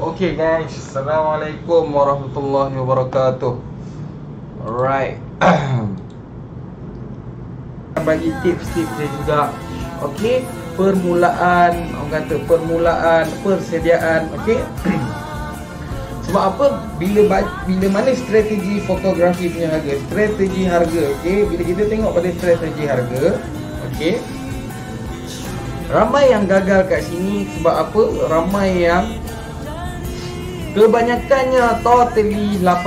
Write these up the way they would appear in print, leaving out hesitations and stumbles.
Okay guys, Assalamualaikum warahmatullahi wabarakatuh. Alright. Bagi tips-tips dia juga. Okay, permulaan, orang kata permulaan persediaan. Okay. Sebab apa? Bila mana strategi fotografi punya harga, strategi harga. Okay, bila kita tengok pada strategi harga, okay, ramai yang gagal kat sini. Sebab apa? Ramai yang kebanyakannya, totally 80%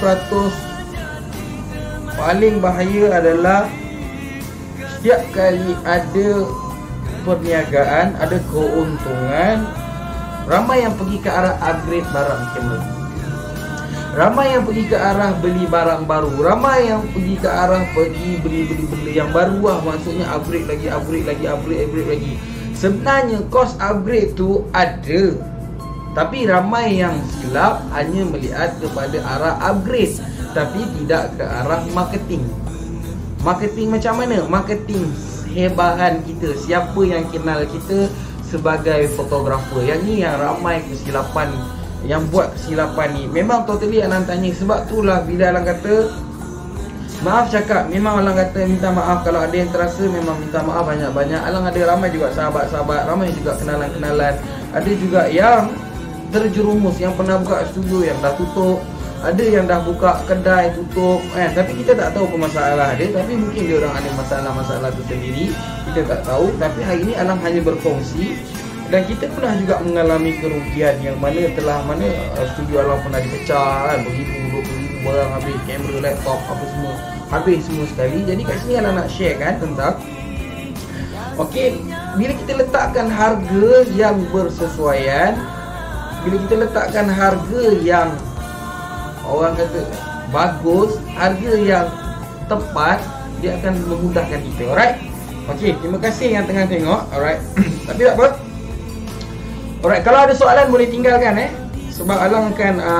paling bahaya adalah setiap kali ada perniagaan, ada keuntungan, ramai yang pergi ke arah upgrade barang kamera. Ramai yang pergi ke arah beli barang baru. Ramai yang pergi ke arah beli yang baru lah. Maksudnya upgrade lagi. Sebenarnya cost upgrade tu ada, tapi ramai yang silap hanya melihat kepada arah upgrade, tapi tidak ke arah marketing. Marketing macam mana? Marketing hebahan kita, siapa yang kenal kita sebagai fotografer. Yang ni yang ramai kesilapan, yang buat kesilapan ni. Memang totally Alang tanya. Sebab itulah bila Alang kata maaf cakap, memang Alang kata minta maaf kalau ada yang terasa, memang minta maaf banyak-banyak. Alang ada ramai juga sahabat-sahabat, ramai juga kenalan-kenalan. Ada juga yang terjerumus, yang pernah buka studio yang dah tutup, ada yang dah buka kedai tutup, tapi kita tak tahu apa masalah dia. Tapi mungkin dia orang ada masalah-masalah tu sendiri, kita tak tahu. Tapi hari ini Alang hanya berkongsi. Dan kita pernah juga mengalami kerugian yang mana studio Alang pernah dipecah kan, beribu, 20,000 barang habis, kamera, laptop, apa semua habis semua sekali. Jadi kat sini Alang nak share kan tentang bila kita letakkan harga yang bersesuaian, bila kita letakkan harga yang orang kata bagus, harga yang tepat, dia akan memudahkan kita. Alright. Okey, terima kasih yang tengah tengok. Alright. Tapi tak apa. Alright, kalau ada soalan boleh tinggalkan sebab Alang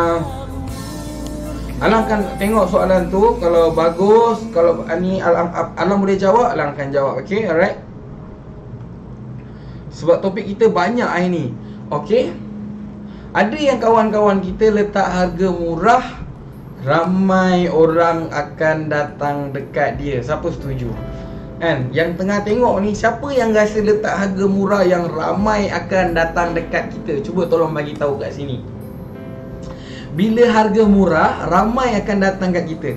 akan tengok soalan tu. Kalau bagus, kalau ni Alang boleh jawab, Alang akan jawab. Okey, alright. Sebab topik kita banyak hari ni. Okey. Ada yang kawan-kawan kita letak harga murah, ramai orang akan datang dekat dia. Siapa setuju? Kan? Yang tengah tengok ni, siapa yang rasa letak harga murah yang ramai akan datang dekat kita? Cuba tolong bagi tahu kat sini. Bila harga murah, ramai akan datang kat kita.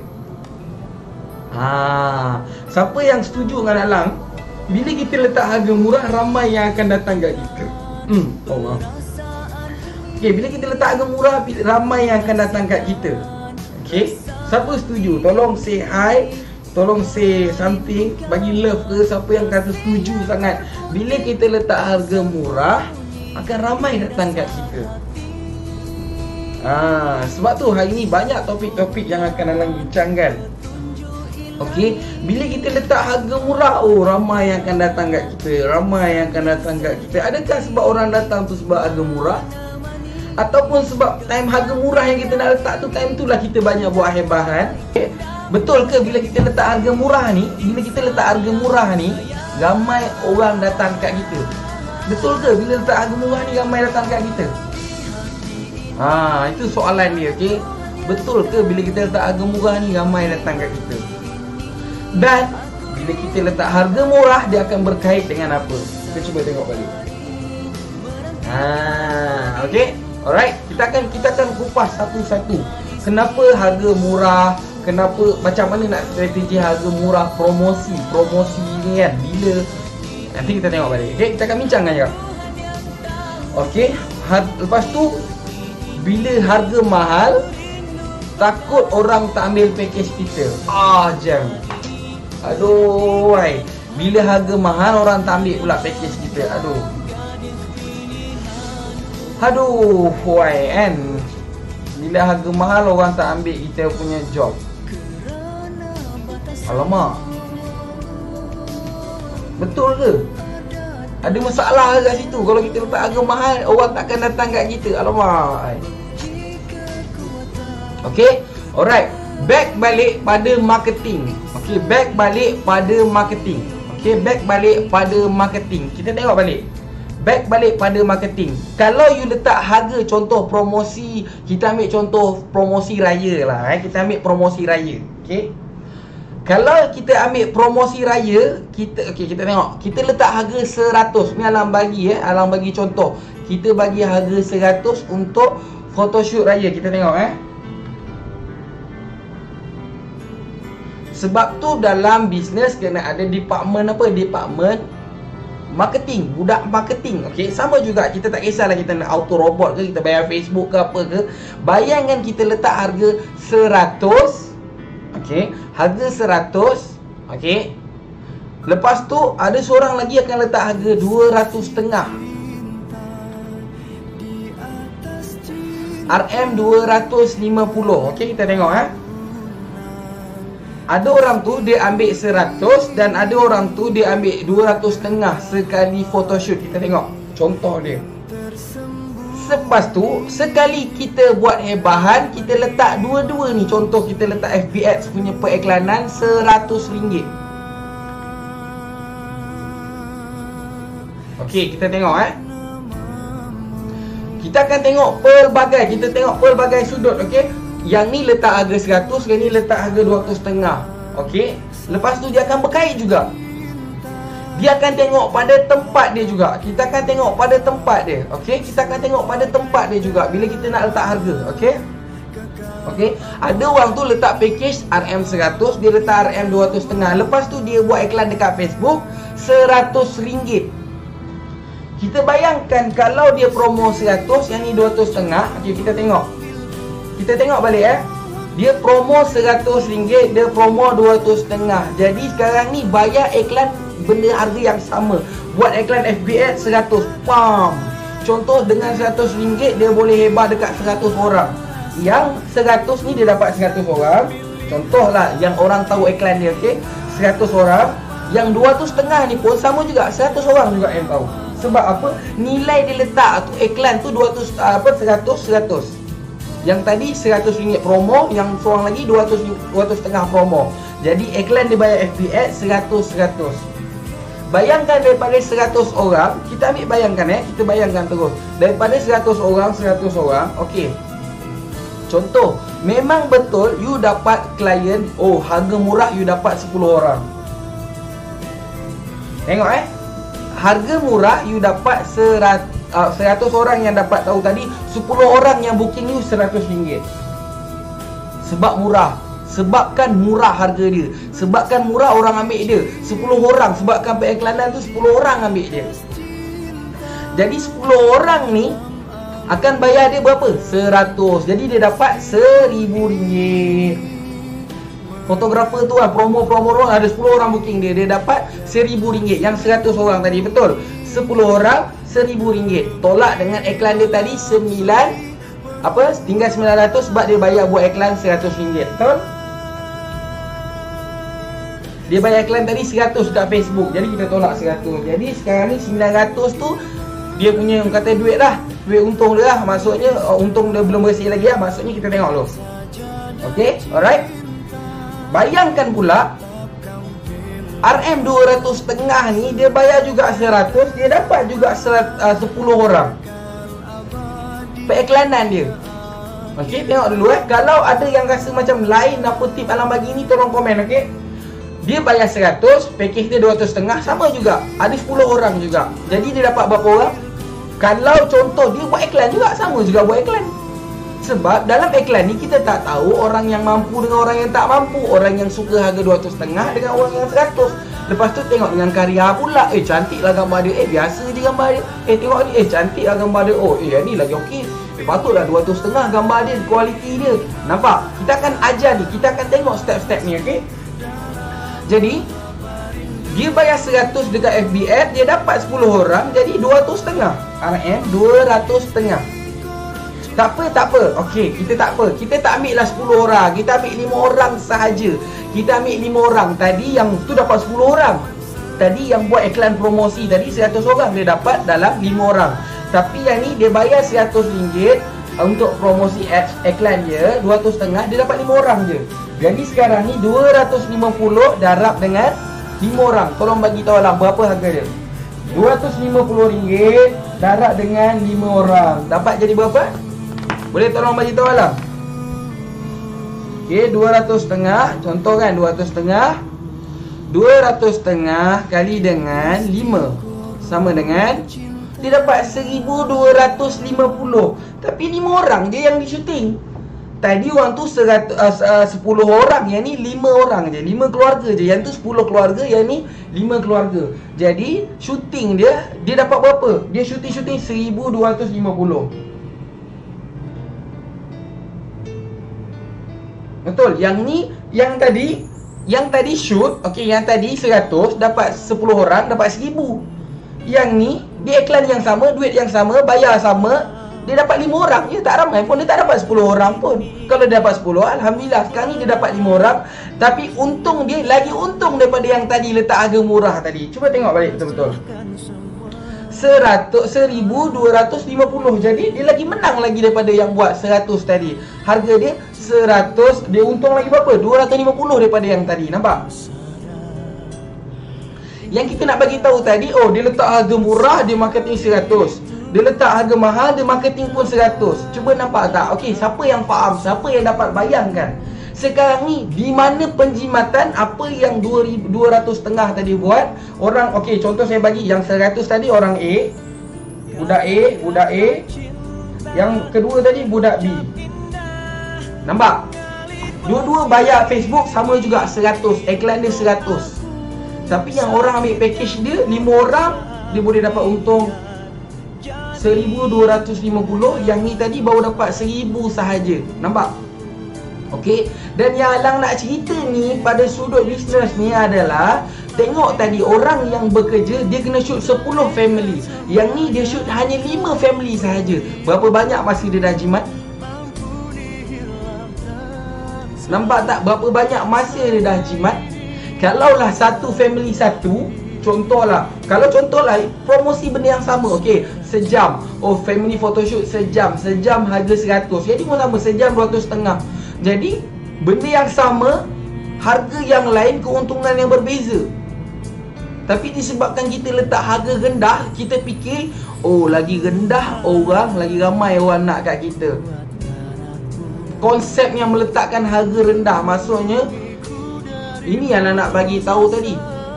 Siapa yang setuju dengan Alang? Bila kita letak harga murah, ramai yang akan datang kat kita. Oh, okay, bila kita letak harga murah, ramai yang akan datang kat kita. Okay, siapa setuju? Tolong say hi, tolong say something, bagi love ke siapa yang kata setuju sangat. Bila kita letak harga murah, akan ramai datang kat kita. Sebab tu hari ni banyak topik-topik yang akan Alang bincangkan. Okay, bila kita letak harga murah, ramai yang akan datang kat kita. Ramai yang akan datang kat kita. Adakah sebab orang datang tu sebab harga murah? Ataupun sebab time harga murah yang kita nak letak tu, time tu lah kita banyak buat hebahan. Betul ke bila kita letak harga murah ni, ramai orang datang kat kita? Betul ke bila letak harga murah ni, ramai datang kat kita? Itu soalan dia. Okay, betul ke bila kita letak harga murah ni, ramai datang kat kita? Dan bila kita letak harga murah, dia akan berkait dengan apa? Kita cuba tengok balik. Okay. Alright, kita akan kupas satu-satu. Kenapa harga murah? Kenapa, macam mana nak strategi harga murah, promosi ni kan? Bila, nanti kita tengok balik. Okay, kita akan bincangkan je. Okay, lepas tu bila harga mahal, takut orang tak ambil package kita. Jam. Aduh, bila harga mahal, orang tak ambil pula package kita. Aduh, kan? Bila harga mahal, orang tak ambil kita punya job. Alamak. Betul ke? Ada masalah kat situ. Kalau kita letak harga mahal, orang takkan datang kat kita. Alamak. Okay, alright. Back balik pada marketing. Okay, back balik pada marketing. Kita tengok balik. back balik pada marketing. Kalau you letak harga, contoh promosi, kita ambil contoh promosi raya lah, kita ambil promosi raya. Okay, kalau kita ambil promosi raya, kita tengok, kita letak harga 100. Ni Alang bagi Alang bagi contoh. Kita bagi harga 100 untuk photoshoot raya. Kita tengok sebab tu dalam bisnes kena ada department apa? Department marketing, budak marketing. Okey, sama juga, kita tak kisahlah kita nak auto robot ke, kita bayar Facebook ke apa ke. Bayangkan kita letak harga 100. Okey, harga 100. Okey, lepas tu ada seorang lagi akan letak harga 200.5. RM 250. Okey, kita tengok ada orang tu dia ambil 100 dan ada orang tu dia ambil 200.5 sekali photoshoot. Kita tengok contoh dia. Lepas tu sekali kita buat hebahan, kita letak dua-dua ni. Contoh kita letak FB Ads punya periklanan RM100. Okey, kita tengok kita akan tengok pelbagai, kita tengok pelbagai sudut. Okey, yang ni letak harga 100, yang ni letak harga 200.5. Okey, lepas tu dia akan berkait juga. Dia akan tengok pada tempat dia juga. Kita akan tengok pada tempat dia. Okey, kita akan tengok pada tempat dia juga bila kita nak letak harga. Okey, okey, ada orang tu letak package RM100, dia letak RM 200.5. Lepas tu dia buat iklan dekat Facebook RM100. Kita bayangkan kalau dia promo 100, yang ni 200.5. Okey, kita tengok. Kita tengok balik dia promo RM100, dia promo 200.5. Jadi sekarang ni bayar iklan benda harga yang sama. Buat iklan FB Ads 100. Pam. Contoh dengan RM100 dia boleh hebat dekat 100 orang. Yang 100 ni dia dapat 100 orang. Contohlah yang orang tahu iklan dia, okey, 100 orang. Yang 200.5 ni pun sama juga, 100 orang juga yang tahu. Sebab apa? Nilai dia letak tu iklan tu 100. Yang tadi RM100 promo, yang seorang lagi 200.5 promo. Jadi iklan dia bayar FB Ads 100. Bayangkan daripada 100 orang, kita ambil bayangkan kita bayangkan terus. Daripada 100 orang, okey. Contoh, memang betul you dapat klien, harga murah you dapat 10 orang. Tengok harga murah you dapat 100 orang yang dapat tahu tadi, 10 orang yang booking you RM100. Sebab murah. Sebabkan murah harga dia. Sebabkan murah orang ambil dia. 10 orang, sebabkan periklanan tu 10 orang ambil dia. Jadi 10 orang ni akan bayar dia berapa? 100. Jadi dia dapat RM1,000. Fotografer tu promo ada 10 orang booking dia, dia dapat RM1,000. Yang 100 orang tadi, betul? 10 orang RM1,000. Tolak dengan iklan dia tadi tinggal 900 sebab dia bayar buat iklan RM100. Betul? Dia bayar iklan tadi 100 dekat Facebook. Jadi kita tolak 100. Jadi sekarang ni 900 tu dia punya kata duit dah. Duit untung dia lah. Maksudnya untung dia belum bersih lagi lah. Maksudnya kita tengok dulu. Okay, alright. Bayangkan pula RM 200.5 ni dia bayar juga 100, dia dapat juga 10 orang periklanan dia. Okey, tengok dulu kalau ada yang rasa macam lain apa tip Alang bagi ni, tolong komen. okey. Dia bayar 100, package dia 200.5, sama juga. Ada 10 orang juga. Jadi dia dapat berapa orang? Kalau contoh dia buat iklan juga, sama juga buat iklan. Sebab dalam iklan ni kita tak tahu orang yang mampu dengan orang yang tak mampu, orang yang suka harga 200.5 dengan orang yang 100. Lepas tu tengok dengan karya pula. Cantiklah gambar dia. Biasa je gambar dia. Tengok ni. Cantiklah gambar dia. Yang ni lagi okey. Patutlah 200.5 gambar dia, kualiti dia. Nampak? Kita akan ajar ni. Kita akan tengok step-step ni, okey? Jadi dia bayar 100 dekat FB Ads, dia dapat 10 orang, jadi 200.5 RM 200.5. Tak apa. Okey, kita tak apa. Kita tak ambil lah 10 orang. Kita ambil 5 orang sahaja. Kita ambil 5 orang. Tadi yang tu dapat 10 orang. Tadi yang buat iklan promosi tadi 100 orang, dia dapat dalam 5 orang. Tapi yang ni dia bayar RM100 untuk promosi iklan dia, 200.5, dia dapat 5 orang je. Jadi sekarang ni 250 darab dengan 5 orang. Tolong bagi tahu lah berapa harga dia. RM250 darat dengan 5 orang. Dapat jadi berapa? Boleh tolong bagi tahu Alang? Okey, 200.5. Contoh kan 200.5. 200.5 kali dengan 5 sama dengan, dia dapat 1250. Tapi 5 orang je yang di syuting. Tadi orang tu 10 orang, yang ni 5 orang je, 5 keluarga je. Yang tu 10 keluarga, yang ni 5 keluarga. Jadi syuting dia dapat berapa? Dia syuting 1250. Betul. Yang ni, yang tadi shoot, okey, yang tadi 100 dapat 10 orang dapat 1000. Yang ni dia iklan yang sama, duit yang sama, bayar sama. Dia dapat 5 orang je, tak ramai pun. Dia tak dapat 10 orang pun. Kalau dia dapat 10, Alhamdulillah. Sekarang ni dia dapat 5 orang. Tapi untung dia lagi untung daripada yang tadi letak harga murah tadi. Cuba tengok balik betul-betul. 1250. Jadi dia lagi menang lagi daripada yang buat 100 tadi. Harga dia 100, dia untung lagi berapa? 250 daripada yang tadi. Nampak? Yang kita nak bagi tahu tadi, oh dia letak harga murah, dia marketing 100. Dia letak harga mahal, dia marketing pun 100. Cuba nampak tak? Okey, siapa yang faham? Siapa yang dapat bayangkan? Sekarang ni, di mana penjimatan apa yang 200.5 tadi buat? Orang, okey, contoh saya bagi yang 100 tadi orang A. Budak A. Yang kedua tadi budak B. Nampak? Dua-dua bayar Facebook sama juga 100. Iklan dia 100. Tapi yang orang ambil package dia 5 orang, dia boleh dapat untung 1250. Yang ni tadi baru dapat 1000 sahaja. Nampak? Okey. Dan yang Alang nak cerita ni pada sudut bisnes ni adalah, tengok tadi orang yang bekerja dia kena shoot 10 family. Yang ni dia shoot hanya 5 family sahaja. Berapa banyak masa dia dah jimat? Nampak tak berapa banyak masa dia dah jimat? Kalaulah satu family satu, contohlah, kalau contohlah promosi benda yang sama, okey, sejam. Oh, family photoshoot sejam harga 100. Jadi pun sama, sejam 200.5. Jadi benda yang sama, harga yang lain, keuntungan yang berbeza. Tapi disebabkan kita letak harga rendah, kita fikir, oh lagi rendah orang, lagi ramai orang nak kat kita. Konsep yang meletakkan harga rendah, maksudnya ini yang nak bagi tahu tadi.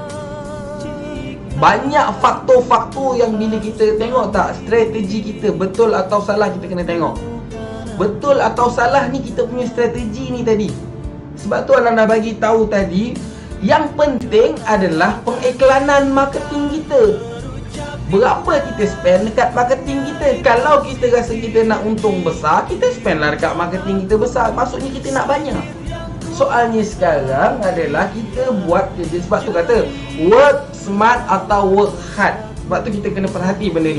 Banyak faktor-faktor yang bila kita tengok tak, strategi kita betul atau salah, kita kena tengok. Betul atau salah ni kita punya strategi ni tadi. Sebab tu Alang nak bagi tahu tadi, yang penting adalah pengiklanan marketing kita. Berapa kita spend dekat marketing kita. Kalau kita rasa kita nak untung besar, kita spend lah dekat marketing kita besar. Maksudnya kita nak banyak. Soalnya sekarang adalah kita buat kerja. Sebab tu kata work smart atau work hard. Sebab tu kita kena perhati benda ni.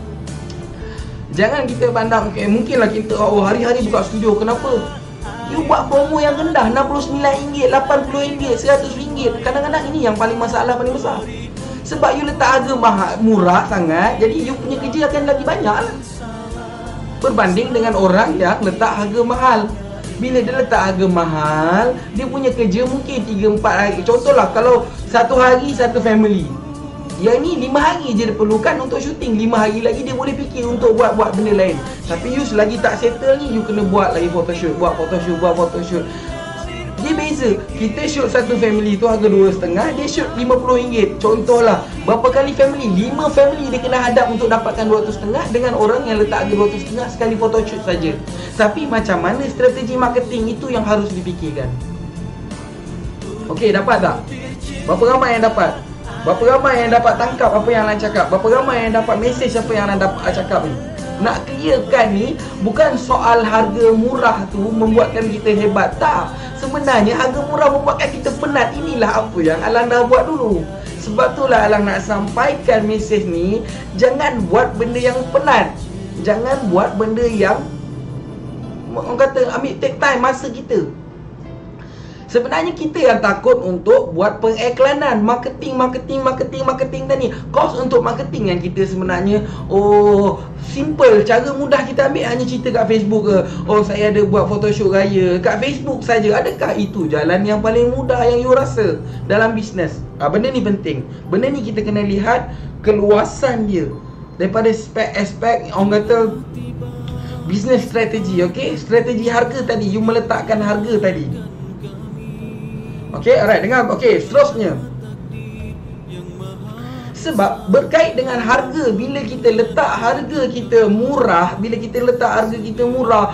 Jangan kita pandang, okay, mungkinlah kita hari-hari buka studio. Kenapa? You buat promo yang rendah, RM69, RM80, RM100. Kadang-kadang ini yang paling masalah, paling besar. Sebab you letak harga murah sangat, jadi you punya kerja akan lagi banyak lah, berbanding dengan orang yang letak harga mahal. Bila dia letak harga mahal, dia punya kerja mungkin 3-4 hari. Contohlah kalau satu hari satu family, yang ni 5 hari je dia perlukan untuk syuting. 5 hari lagi dia boleh fikir untuk buat benda lain. Tapi you selagi tak settle ni, you kena buat lagi photoshoot. Buat photoshoot. Dia beza. Kita shoot satu family tu harga 2.5, dia shoot RM50. Contohlah, berapa kali family? 5 family dia kena hadap untuk dapatkan 200.5 dengan orang yang letak harga 200.5 sekali photoshoot saja. Tapi macam mana strategi marketing itu yang harus dipikirkan. Okey, dapat tak? Berapa ramai yang dapat? Berapa ramai yang dapat tangkap apa yang Alang cakap? Berapa ramai yang dapat mesej apa yang Alang dapat cakap ni? Nak clearkan ni, bukan soal harga murah tu membuatkan kita hebat. Tak. Sebenarnya harga murah membuatkan kita penat. Inilah apa yang Alang dah buat dulu. Sebab itulah Alang nak sampaikan mesej ni, jangan buat benda yang penat. Jangan buat benda yang orang kata ambil take time masa kita. Sebenarnya kita yang takut untuk buat pengiklanan, marketing tadi. Kos untuk marketing yang kita sebenarnya, oh simple, cara mudah kita ambil hanya cerita kat Facebook ke. Oh saya ada buat photoshoot raya kat Facebook saja. Adakah itu jalan yang paling mudah yang you rasa dalam bisnes? Benda ni penting. Benda ni kita kena lihat keluasan dia, daripada aspek orang kata business strategi. Okay, strategi harga tadi, you meletakkan harga tadi. Okay, alright, dengar. Okay, seterusnya, sebab berkait dengan harga, bila kita letak harga kita murah, bila kita letak harga kita murah,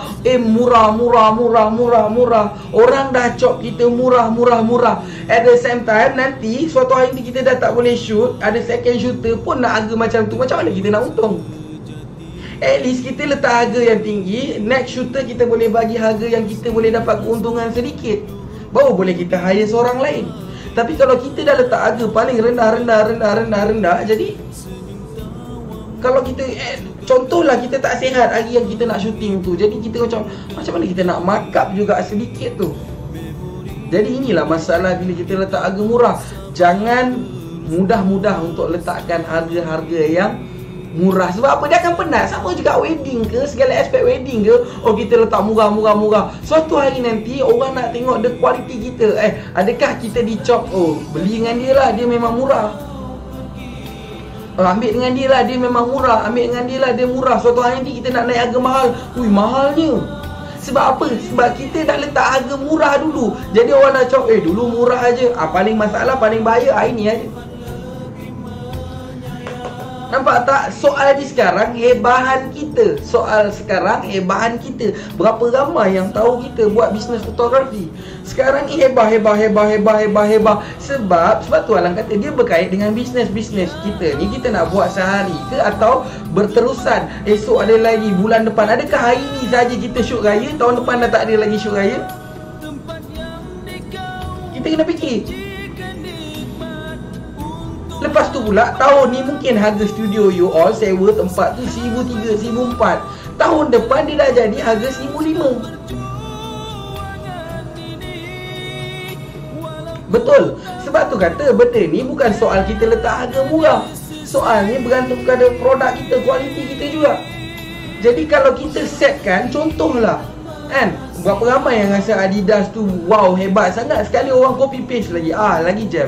murah, orang dah cop kita murah. At the same time, nanti suatu hari ni kita dah tak boleh shoot, ada second shooter pun nak harga macam tu, macam mana kita nak untung? At least kita letak harga yang tinggi, next shooter kita boleh bagi harga yang kita boleh dapat keuntungan sedikit, baru boleh kita hire seorang lain. Tapi kalau kita dah letak harga paling rendah, jadi kalau kita contohlah kita tak sihat hari yang kita nak syuting tu, jadi kita macam mana kita nak markup juga sedikit tu. Jadi inilah masalah bila kita letak harga murah. Jangan mudah-mudah untuk letakkan harga-harga yang murah. Sebab apa? Dia akan penat. Sama juga wedding ke, segala aspek wedding ke, oh kita letak murah. Suatu hari nanti orang nak tengok the quality kita. Adakah kita dicop, oh beli dengan dia lah, dia memang murah. Ambil dengan dia lah, dia memang murah. Ambil dengan dia lah, dia murah. Suatu hari nanti kita nak naik harga mahal. Mahalnya. Sebab apa? Sebab kita dah letak harga murah dulu. Jadi orang dah cop, dulu murah aja. Paling masalah, paling bahaya ini aja. Nampak tak? Soal di sekarang hebahan kita. Berapa ramai yang tahu kita buat bisnes fotografi? Sekarang ni hebah. Sebab tu Alang kata dia berkait dengan bisnes kita ni. Kita nak buat sehari ke atau berterusan? Esok ada lagi, bulan depan. Adakah hari ni saja kita shoot raya, tahun depan dah tak ada lagi shoot raya? Kita kena fikir. Lepas tu pula, tahun ni mungkin harga studio you all sewa tempat tu RM1,300, RM1,400. Tahun depan dia dah jadi harga RM1,500. Betul. Sebab tu kata benda ni bukan soal kita letak harga murah. Soal ni bergantung kepada produk kita, kualiti kita juga. Jadi kalau kita setkan, contohlah kan, berapa ramai yang rasa Adidas tu wow, hebat sangat, sekali orang copy paste lagi, lagi jam.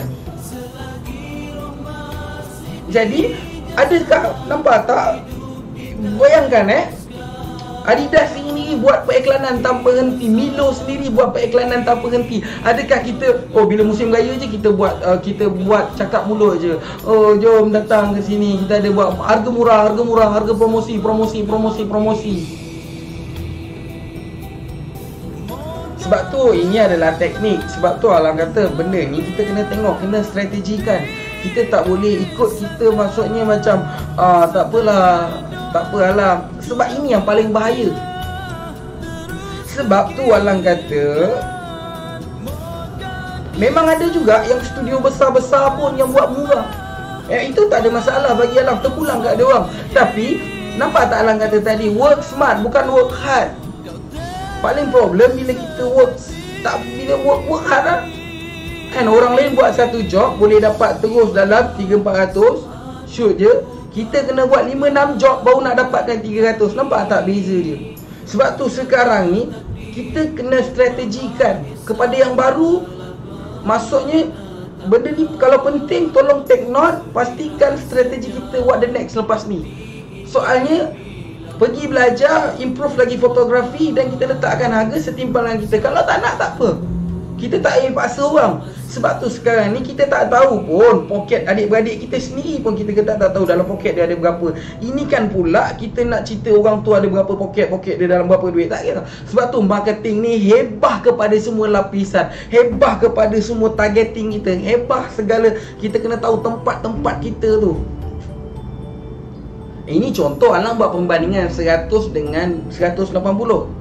Jadi, adakah, nampak tak? Bayangkan Adidas sendiri buat periklanan tanpa henti, Milo sendiri buat periklanan tanpa henti. Adakah kita, bila musim raya je kita buat cakap mulut je, jom datang ke sini, kita ada buat harga murah, harga promosi. Sebab tu ini adalah teknik. Sebab tu Alang kata benda ni kita kena tengok, kena strategikan. Kita tak boleh ikut, kita maksudnya macam tak apalah. Sebab ini yang paling bahaya. Sebab tu Alang kata memang ada juga yang studio besar-besar pun yang buat murah. Itu tak ada masalah bagi Alang, terpulang kat dia orang. Tapi nampak tak Alang kata tadi, work smart bukan work hard. Paling problem bila kita work hard lah. Kan orang lain buat satu job boleh dapat terus dalam 300-400 shoot je. Kita kena buat 5-6 job baru nak dapatkan 300. Nampak tak beza dia? Sebab tu sekarang ni kita kena strategikan kepada yang baru. Maksudnya benda ni kalau penting tolong take note, pastikan strategi kita what the next lepas ni. Soalnya pergi belajar, improve lagi fotografi dan kita letakkan harga setimpalan kita. Kalau tak nak, tak apa. Kita tak payah paksa orang. Sebab tu sekarang ni kita tak tahu pun poket adik-beradik kita sendiri pun kita tak tahu dalam poket dia ada berapa. Ini kan pula kita nak cerita orang tu ada berapa poket dia dalam berapa duit. Tak kira. Sebab tu marketing ni hebah kepada semua lapisan, hebah kepada semua targeting kita, hebah segala. Kita kena tahu tempat-tempat kita tu. Ini contoh Alang buat perbandingan 100 dengan 180.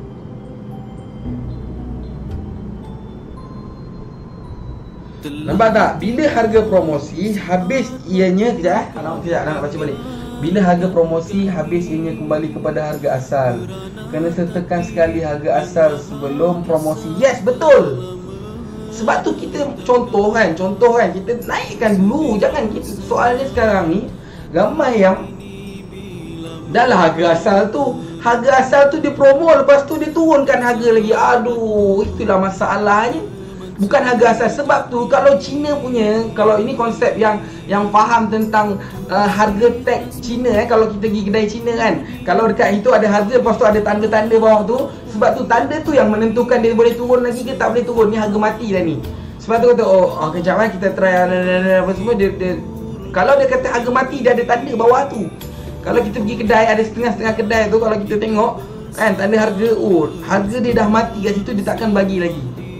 Nampak tak? Bila harga promosi habis ianya, kejap nak baca balik. Bila harga promosi habis ianya kembali kepada harga asal. Kena sertakan sekali harga asal sebelum promosi. Yes, betul. Sebab tu kita contoh kan, kita naikkan dulu. Jangan kita, soalnya sekarang ni ramai yang dah lah harga asal tu dia promo, lepas tu dia turunkan harga lagi. Aduh, itulah masalahnya. Bukan harga asas. Sebab tu kalau Cina punya, kalau ini konsep yang faham tentang harga tag Cina, kalau kita pergi kedai Cina kan, kalau dekat itu ada harga, lepas tu ada tanda-tanda bawah tu. Sebab tu tanda tu yang menentukan dia boleh turun lagi ke tak boleh turun. Ni harga mati dah ni. Sebab tu kata, kejap lah kita try apa semua. Kalau dia kata harga mati, dia ada tanda bawah tu. Kalau kita pergi kedai, ada setengah-setengah kedai tu, kalau kita tengok kan tanda harga, harga dia dah mati kat situ, dia takkan bagi lagi.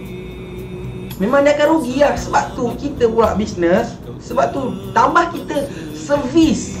Memang dia akan rugi lah. Sebab tu kita buat bisnes, sebab tu tambah kita servis,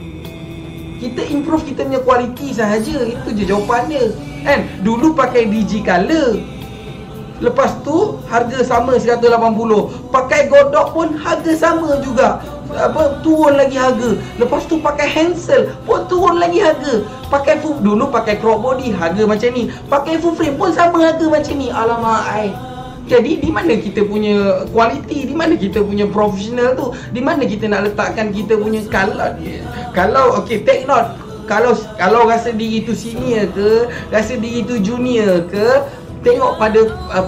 kita improve kita punya kualiti sahaja. Itu je jawapan dia kan. Dulu pakai Digicolor, lepas tu harga sama 180. Pakai Godok pun harga sama juga, turun lagi harga. Lepas tu pakai Hansel pun turun lagi harga. Pakai dulu pakai crop body, harga macam ni. Pakai full frame pun sama harga macam ni. Alamak. Jadi di mana kita punya kualiti, di mana kita punya profesional tu, di mana kita nak letakkan kita punya kalau okey, take note, kalau rasa diri tu senior ke, rasa diri tu junior ke, tengok pada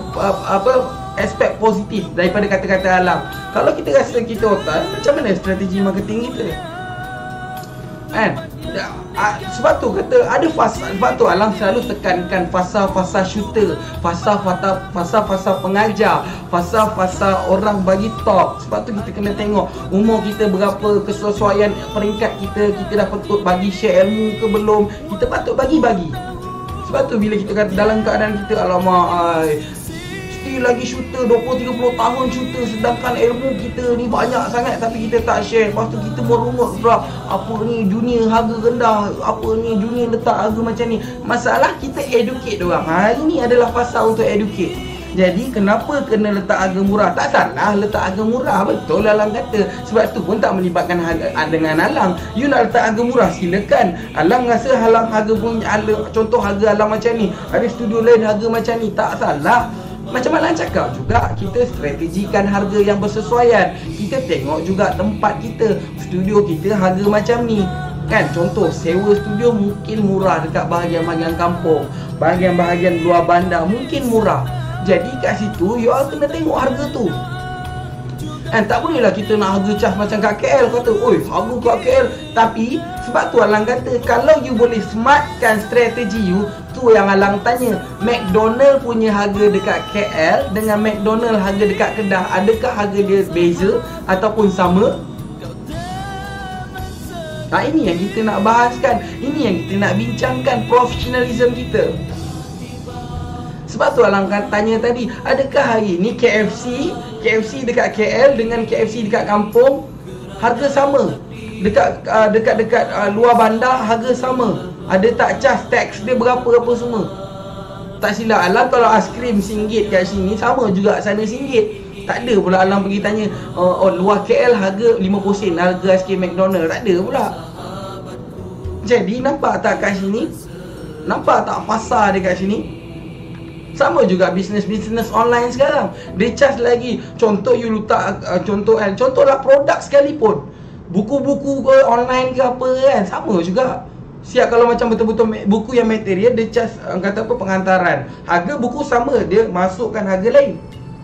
aspek positif daripada kata-kata Alang. Kalau kita rasa kita otak, macam mana strategi marketing kita kan? Sebab tu kata ada fasa. Sebab tu Alang selalu tekankan fasa-fasa shooter, fasa-fasa pengajar, fasa-fasa orang bagi top. Sebab tu kita kena tengok umur kita berapa, kesesuaian peringkat kita dah patut bagi share ilmu ke belum. Kita patut bagi-bagi. Sebab tu bila kita kata dalam keadaan kita, alamak, still lagi shooter 20-30 tahun shooter, sedangkan ilmu kita ni banyak sangat tapi kita tak share. Lepas tu kita merungut pula, apa ni junior harga rendah, apa ni junior letak harga macam ni. Masalah kita educate diorang. Ini adalah fasa untuk educate. Jadi kenapa kena letak harga murah? Tak salah letak harga murah, betul Alang kata. Sebab tu pun tak melibatkan harga dengan Alang. You nak letak harga murah, silakan. Alang rasa harga pun, contoh harga Alang macam ni, ada studio lain harga macam ni, tak salah. Macam Alang cakap juga, kita strategikan harga yang bersesuaian. Kita tengok juga tempat kita, studio kita harga macam ni kan. Contoh sewa studio mungkin murah dekat bahagian-bahagian kampung, bahagian-bahagian luar bandar mungkin murah. Jadi kat situ you all kena tengok harga tu kan. Tak bolehlah kita nak harga cas macam kat KL, kata oi harga kat KL. Tapi sebab tu Alang kata, kalau you boleh smartkan strategi you, tu yang Alang tanya, McDonald punya harga dekat KL dengan McDonald harga dekat Kedah, adakah harga dia beza ataupun sama? Ini yang kita nak bahaskan, ini yang kita nak bincangkan, profesionalism kita. Sebab tu Alang tanya tadi, adakah hari ni KFC dekat KL dengan KFC dekat kampung harga sama? Dekat luar bandar harga sama? Ada tak cas tax dia berapa semua? Tak silap Alang, kalau aiskrim RM1 kat sini sama juga sana RM1. Tak ada pula Alang pergi tanya, luar KL harga 50 sen harga aiskrim McDonald. Tak ada pula. Jadi nampak tak kat sini? Nampak tak fasa dia kat sini? Sama juga bisnes online sekarang. Dia charge lagi. Contoh you letak contohlah produk sekalipun, buku-buku ke online ke apa kan, sama juga. Siap kalau macam betul-betul buku yang material, dia charge kata apa, pengantaran. Harga buku sama, dia masukkan harga lain.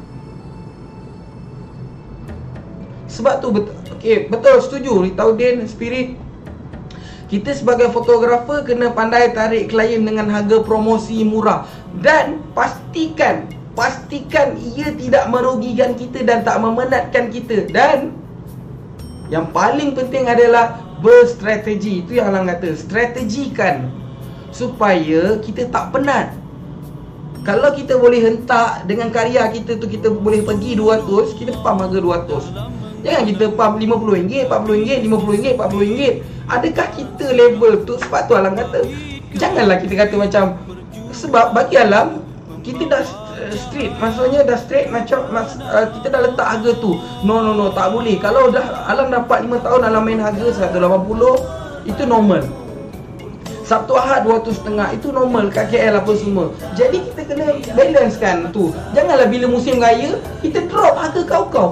Sebab tu betul setuju Ritaudin Spirit. Kita sebagai fotografer kena pandai tarik klien dengan harga promosi murah. Dan pastikan ia tidak merugikan kita dan tak memenatkan kita. Dan yang paling penting adalah berstrategi. Itu yang Alang kata, strategikan supaya kita tak penat. Kalau kita boleh hentak dengan karya kita tu, kita boleh pergi 200, kita pump harga 200. Jangan kita pump RM50, RM40, RM50, RM40. Adakah kita level tu? Sebab tu Alang kata, janganlah kita kata macam, sebab bagi Alang, kita dah straight. Maksudnya dah straight macam kita dah letak harga tu. No, tak boleh. Kalau dah Alang dapat 5 tahun Alang main harga 180, itu normal. Sabtu Ahad 200.5 itu normal kat KL apa semua. Jadi kita kena balance kan tu. Janganlah bila musim raya kita drop harga kau.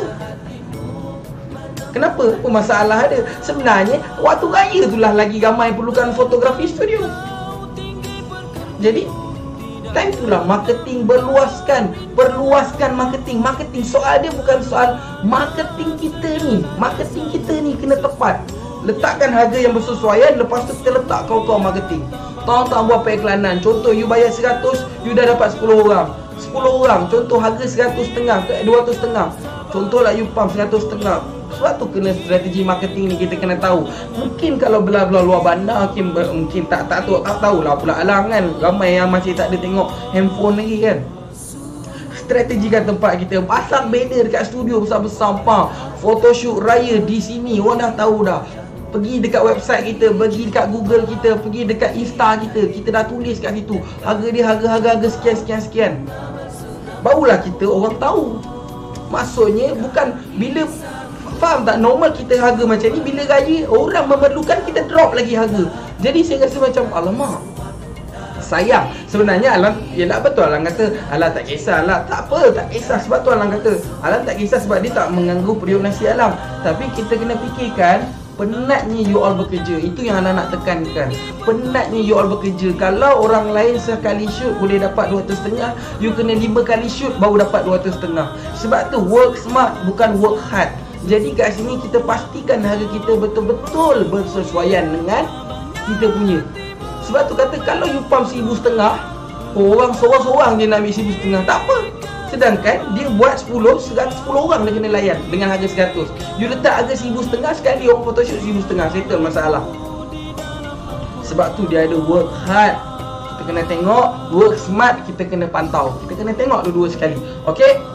Kenapa? Apa masalah ada? Sebenarnya waktu raya itulah lagi ramai perlukan fotografi studio. Jadi Time itulah marketing berluaskan. Perluaskan marketing. Marketing, soal dia bukan soal marketing kita ni. Marketing kita ni kena tepat. Letakkan harga yang bersesuaian. Lepas tu kita letak kau marketing. Tahu-tahu buat periklanan. Contoh you bayar 100, you dah dapat 10 orang. 10 orang, contoh harga 100.5 ke 200.5. Contohlah you pump 100.5. Sebab tu kena strategi marketing ni kita kena tahu. Mungkin kalau belah-belah luar bandar mungkin tak tahulah pula alang kan. Ramai yang masih tak ada tengok handphone lagi kan. Strategikan tempat kita, pasang banner dekat studio besar-besar, photoshoot raya di sini, orang dah tahu dah. Pergi dekat website kita, pergi dekat Google kita, pergi dekat Insta kita dah tulis kat situ harga dia harga sekian. Barulah kita orang tahu. Maksudnya bukan bila, faham tak, normal kita harga macam ni, bila raya orang memerlukan kita drop lagi harga. Jadi saya rasa macam alamak, sayang. Sebenarnya Alang, yelah betul Alang kata Alang tak kisah lah. Tak apa, tak kisah. Sebab tu Alang kata Alang tak kisah sebab dia tak mengganggu periuk nasi Alang. Tapi kita kena fikirkan, penatnya you all bekerja. Itu yang Alang nak tekankan. Penatnya you all bekerja. Kalau orang lain sekali shoot boleh dapat 200.5, you kena 5 kali shoot baru dapat 200.5. Sebab tu work smart bukan work hard. Jadi kat sini kita pastikan harga kita betul-betul bersesuaian dengan kita punya. Sebab tu kata kalau you pump 1,500, orang seorang-seorang je nak ambil 1,500, tak apa. Sedangkan dia buat 10 orang dia kena layan dengan harga 100. You letak harga 1,500 sekali orang photoshoot 1,500, settle masalah. Sebab tu dia ada work hard, kita kena tengok, work smart, kita kena pantau. Kita kena tengok dua-dua sekali. Okey?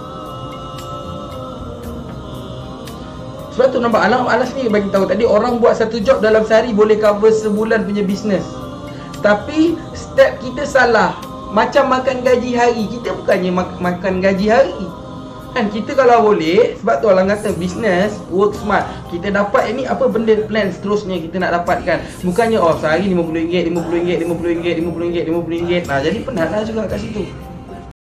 Sebab tu nampak Alang sendiri bagi tahu tadi, orang buat satu job dalam sehari boleh cover sebulan punya bisnes. Tapi step kita salah. Macam makan gaji hari. Kita bukannya makan gaji hari kan. Kita kalau boleh, sebab tu Alang kata business work smart. Kita dapat ini apa benda plan seterusnya kita nak dapatkan. Bukannya sehari RM50, RM50, RM50, RM50. Nah, jadi penatlah juga kat situ.